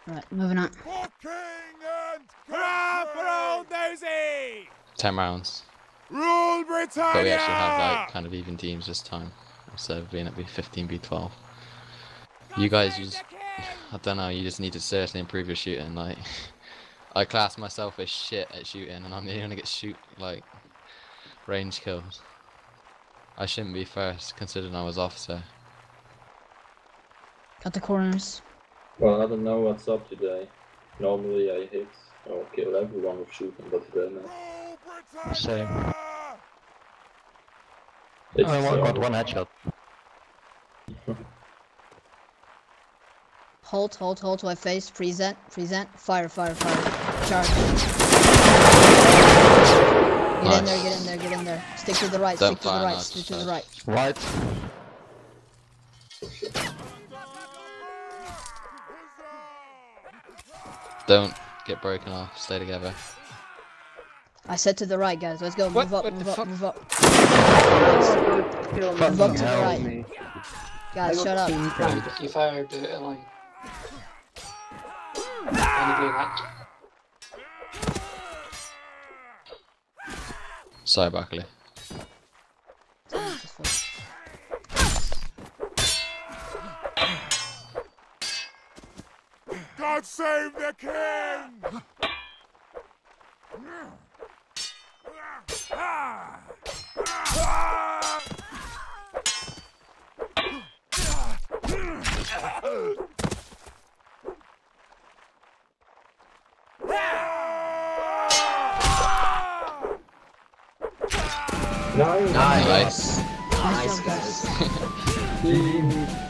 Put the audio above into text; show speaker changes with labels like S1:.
S1: Right, moving on.
S2: 10 rounds.
S3: Rule Britannia!
S2: But we actually have like kind of even teams this time, instead of being at 15v12. You guys, I don't know, you just need to seriously improve your shooting. Like, I class myself as shit at shooting, and I'm the only one to get like range kills. I shouldn't be first, considering I was officer.
S1: Cut the corners.
S4: Well, I don't know what's up today. Normally I hit or kill everyone with shooting, but today no.
S5: Same.
S4: It's
S5: I got one headshot.
S1: Hold to I face. Present. Fire. Charge. Get in there. Stick to the right, stick to the right.
S5: Right.
S2: Don't get broken off, stay together.
S1: I said to the right, guys. Let's go. Move up. Move up to the right. Guys, shut up.
S6: You fired the line. That.
S2: Sorry, Buckley.
S3: God save the king!
S4: Nice.
S2: Nice.
S1: Nice job, guys.